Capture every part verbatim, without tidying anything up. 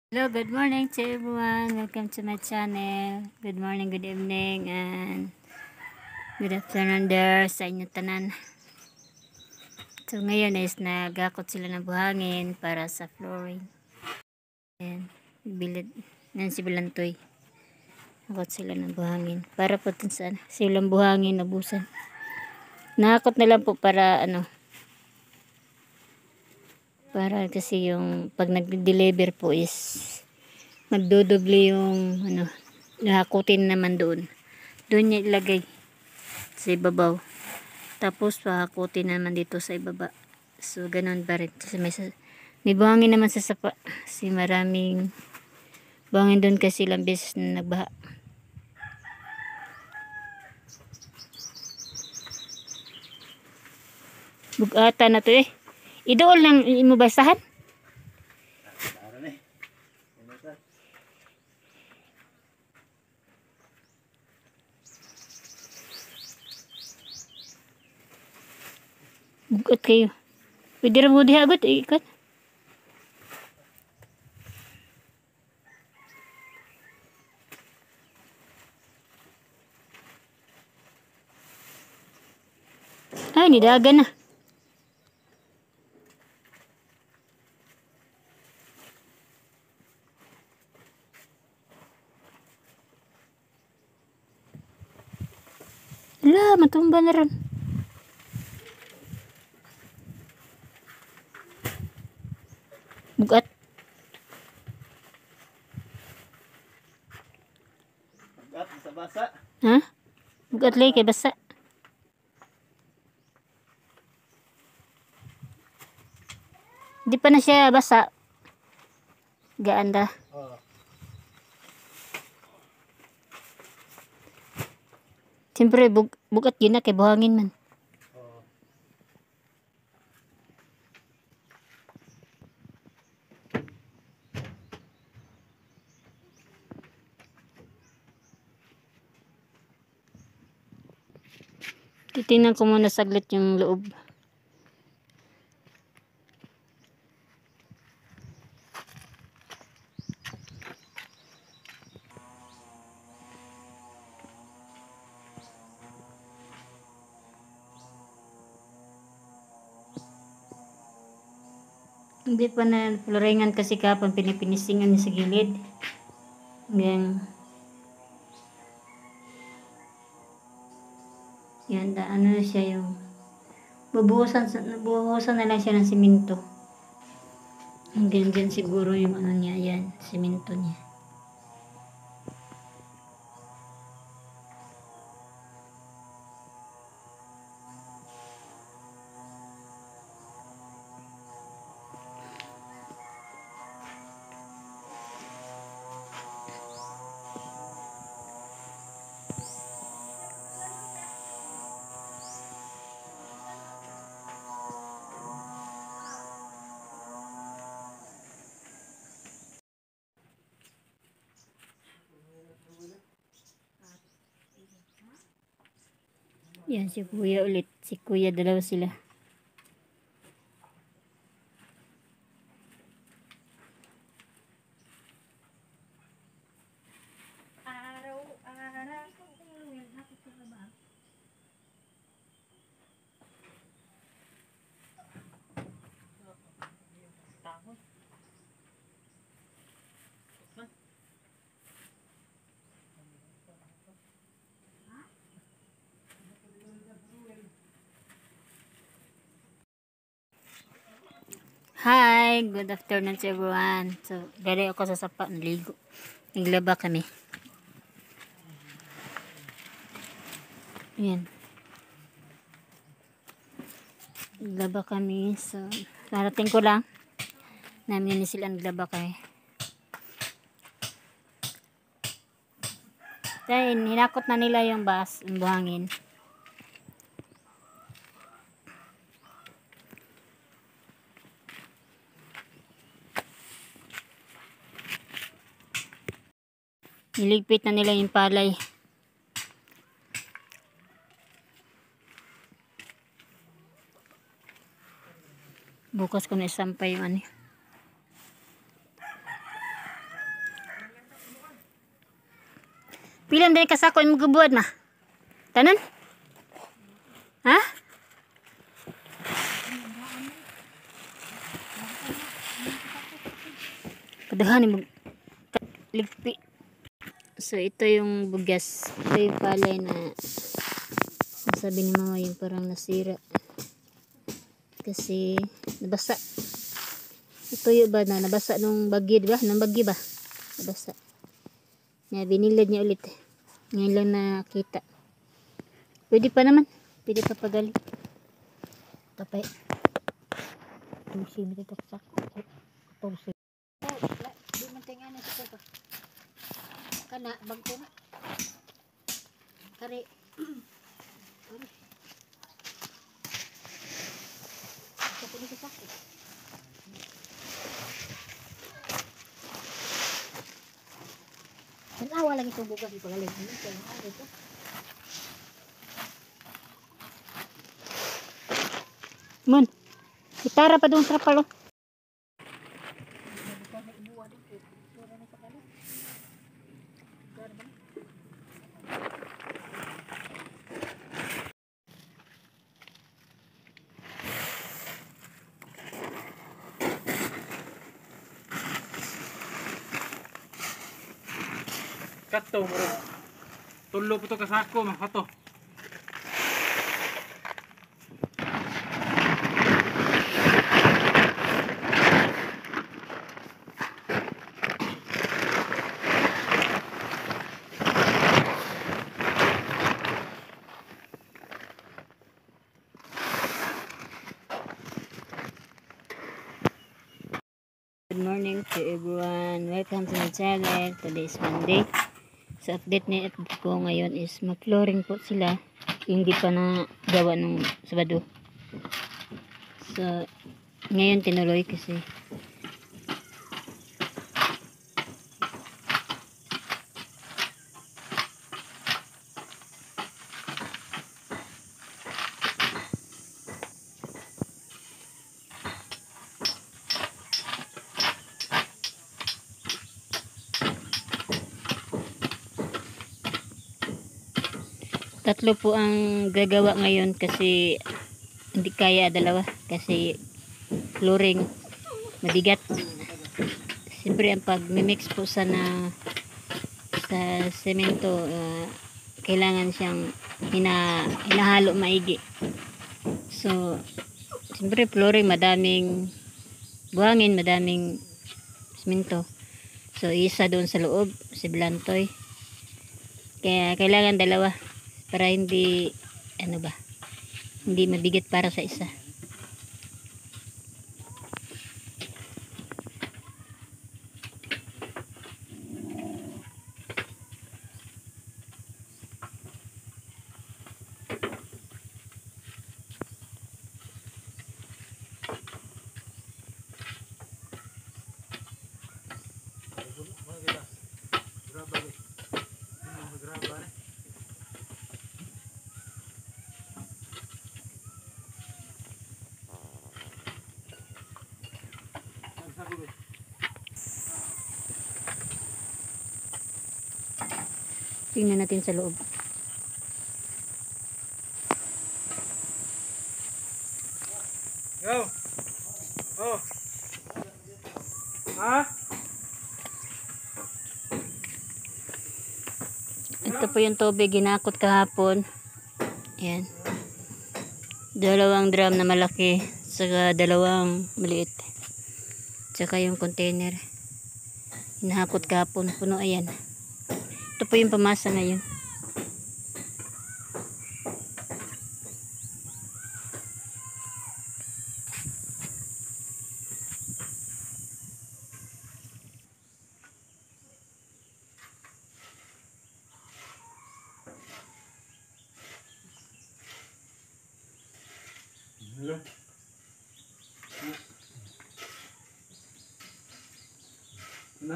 Hello, good morning to everyone. Welcome to my channel. Good morning, good evening, and good afternoon there sa inyo tanan. So ngayon is nagakot sila ng buhangin para sa flooring. Ayan, bilid. Yan si Bilantoy. Nakot sila ng buhangin. Para po dun sa silang buhangin nabusan. Nakakot na lang po para ano. Para kasi yung pag nag-deliver po is magdodoble yung ano, nahakutin naman doon. Doon niya ilagay sa ibabaw. Tapos pahakutin naman dito sa ibaba. So ganun pa rin. Kasi may, may buhangin naman sa sapa. Kasi maraming buhangin doon kasi ilang beses na nagbaha. Bugata na to eh. Idool lang imubasahan. Bugat kayo. Pwede rin mo dihagot. Ikat. Ay, nidagan na. Ala, matumba na rin. Bugat. Bugat sa basa. Ha? Bugat lagi kay basa. Di pa na siya basa. Gaan da. Oh. Siyempre, bug bugat yun na kay buhangin man. Oh. Titingnan ko muna saglit yung loob. Hindi pa na floringan kasi kapag pinipinisingan niya sa gilid. Yan. Yan, da, ano na siya yung bubuhusan, bubuhusan na lang siya ng simento. Hanggang dyan siguro yung ano niya, yan, simento niya. Yan si kuya ulit. Si kuya dalawa sila. Hi! Good afternoon to everyone. So, dali ako sa sapa. Naligo. Naglaba kami. Yan. Naglaba kami. So, narating ko lang. Namin ni sila naglaba kami. Dahil hinakot na nila yung bus, yung buhangin. Niligpit na nila yung palay. Bukas ko na isampay yung ano. Pilan din kasako imong gubuad ma. Tanan? Ha? Kadahan mo ligpi. So ito yung bugas. Ito yung palay na sabi ni mama yung parang nasira. Kasi nabasa. Ito yung ba na nabasa nung bagyo, di ba? Nung bagyo ba? Nabasa. Nga binilad niya ulit. Ngayon lang nakita. Pwede pa naman. Pwede pa pagali. Tapay. Tusi mo dito sa tusi. Di man tingnan na sa ko. Kana bagko na. Kare. Sa pili sa ko. Tanawa lagi itong bugas di pagaling. Ito. Man, gitara pa doon sa palo. Kato mo. Tulo po to kasako makato. Good morning to everyone. Welcome to my channel. Today is Monday. Sa update ni update ko ngayon is mag-flooring po sila. Hindi pa na gawa nung Sabado. So, ngayon tinuloy kasi tatlo po ang gagawa ngayon kasi hindi kaya dalawa kasi flooring mabigat. Siyempre ang pag-mix po sana sa semento uh, kailangan siyang hina, hinahalo maigi. So siyempre flooring madaming buhangin, madaming semento. So isa doon sa loob si Blantoy. Kaya kailangan dalawa para hindi ano ba hindi mabigat para sa isa. Tingnan natin sa loob. Go. Oh. Ha? Ito po yung tubig ginakot kahapon. Ayan. Dalawang drum na malaki saka dalawang maliit. Tsaka yung container. Hinahakot kahapon. Puno ayan. Ito po yung pamasa ngayon. Hello. Na?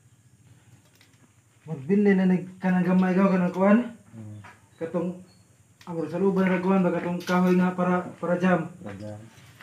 Magbili na nagkanang gamay gaw kanang kuan. Katong Ako sa luban raguan baga tong kahoy nga para para jam. Raga.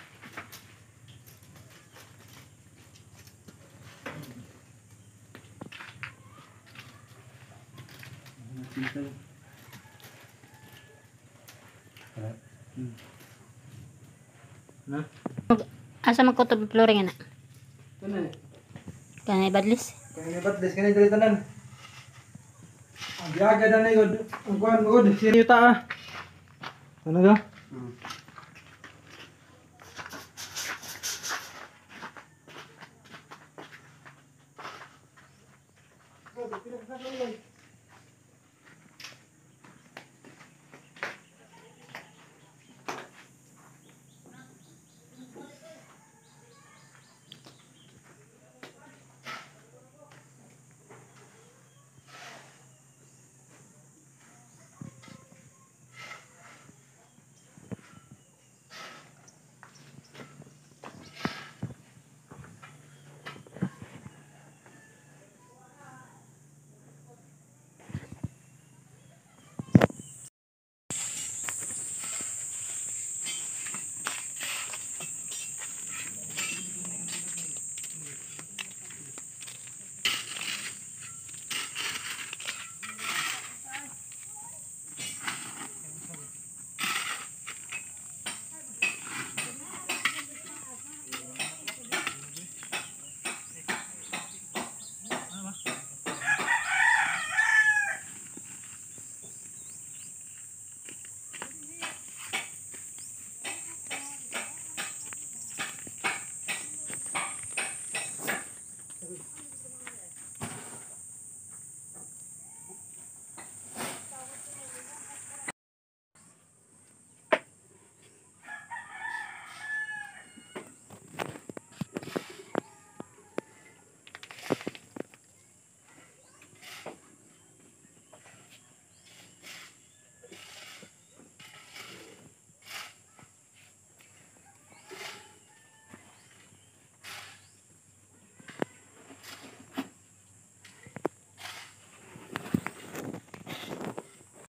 Na. Asa magkutob flooring ana? Tanan. Kanay badlis. Kaya ni batdes kanay diri tanan. Ang biyaga na na yun. Ang kuhan mo yun. Sino yuta ah. Ano ga? Hmm.